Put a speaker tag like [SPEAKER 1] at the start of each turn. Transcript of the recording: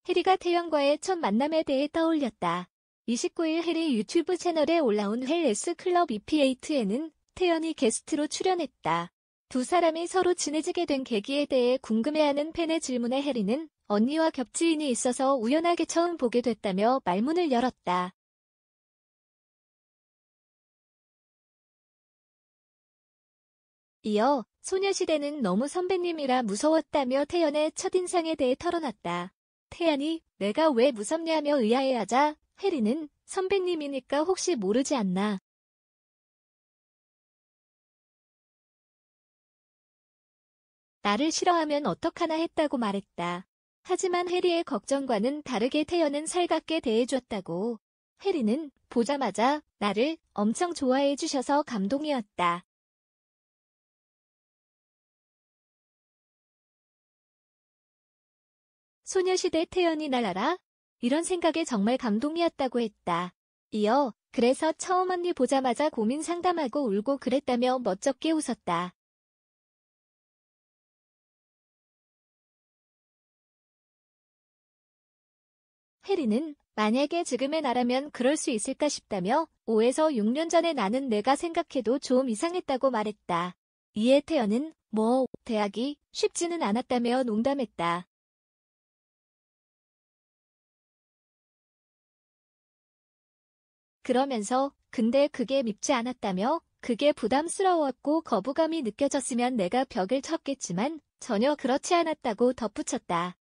[SPEAKER 1] 해리가 태연과의 첫 만남에 대해 떠올렸다. 29일 해리 유튜브 채널에 올라온 헬레스 클럽 EP8에는 태연이 게스트로 출연했다. 두 사람이 서로 친해지게 된 계기에 대해 궁금해하는 팬의 질문에 해리는 언니와 겹지인이 있어서 우연하게 처음 보게 됐다며 말문을 열었다. 이어 소녀시대는 너무 선배님이라 무서웠다며 태연의 첫인상에 대해 털어놨다. 태연이 내가 왜 무섭냐며 의아해하자 해리는 선배님이니까 혹시 모르지 않나. 나를 싫어하면 어떡하나 했다고 말했다. 하지만 해리의 걱정과는 다르게 태연은 살갑게 대해줬다고. 해리는 보자마자 나를 엄청 좋아해 주셔서 감동이었다. 소녀시대 태연이 날 알아? 이런 생각에 정말 감동이었다고 했다. 이어 그래서 처음 언니 보자마자 고민 상담하고 울고 그랬다며 멋쩍게 웃었다. 해리는 만약에 지금의 나라면 그럴 수 있을까 싶다며 5에서 6년 전에 나는 내가 생각해도 좀 이상했다고 말했다. 이에 태연은 대학이 쉽지는 않았다며 농담했다. 그러면서 근데 그게 밉지 않았다며 그게 부담스러웠고 거부감이 느껴졌으면 내가 벽을 쳤겠지만 전혀 그렇지 않았다고 덧붙였다.